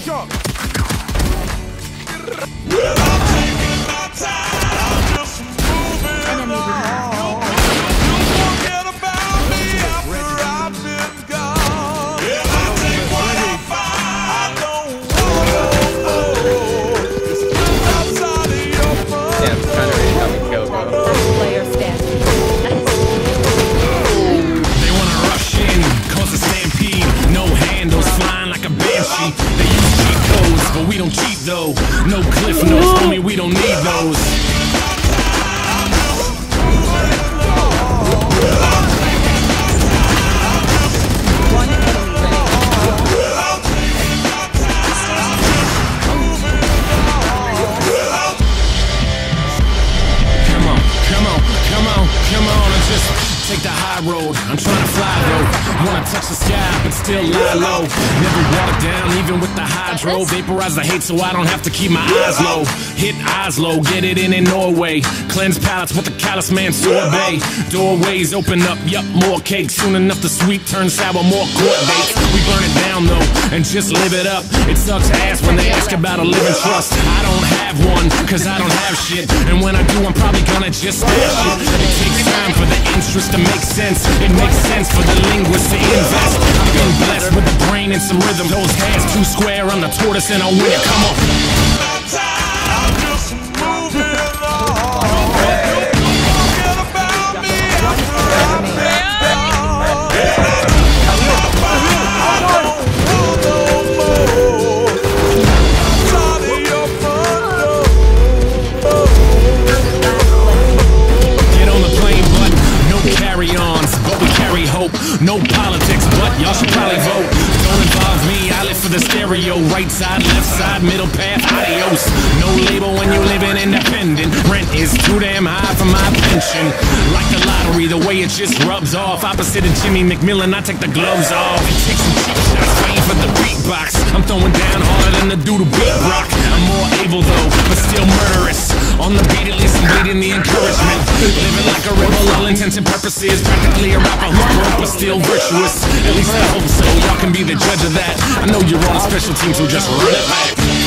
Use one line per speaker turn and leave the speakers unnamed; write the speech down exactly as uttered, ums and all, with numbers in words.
jump.
Well, I'm taking my time, I'm just moving on. You forget about me after I've been gone. Well, I take what I find, I don't want no more. It's just outside of your front.
Yeah, I'm trying to read how we go, bro.
Last player standing.
They wanna rush in, cause a stampede. No handles, flying like a banshee. They use cheat codes, but we don't cheat though. No cliff notes, homie, we don't need those.
One enemy
Come on, come on, come on, come on, and just take the high road. I'm trying to fly though. Wanna touch the sky, but still lie low. Never water down, even with the hydro. Vaporize the hate so I don't have to keep my eyes low. Hit eyes low, get it in in Norway. Cleanse palates with the callous man sorbet. Doorways open up, yup, more cake. Soon enough the sweet turn sour, more court dates. We burn it down though, and just live it up. It sucks ass when they ask about a living trust. I don't have one, cause I don't have shit. And when I do, I'm probably gonna just stash it. It takes time for the interest to make sense. It makes sense for the linguist to invest. I've been blessed with a brain and some rhythm. Those hands too square, I'm the tortoise and I'll win it. Come on.
I'm just moving on. Forget about me after I've been gone. I don't want no more. Outside of your front door.
Get on the plane, but no carry-ons. But we carry hope. No politics, but y'all should probably vote. Don't involve me, I live for the stereo. Right side, left side, middle path, adios. No label when you living independent. Rent is too damn high for my pension. Like the lottery, the way it just rubs off. Opposite of Jimmy McMillan, I take the gloves off. It takes some cheap shots, waiting for the beatbox. I'm throwing down harder than the dude who beat rock. I'm more able though, but still murderous. On the beat, at least I'm beating the encouragement. Living like a rebel, all intents and purposes. Practically a rapper who's broke, but still virtuous. At least I hope so, y'all can be the judge of that. I know you're on a special team, so just run it back.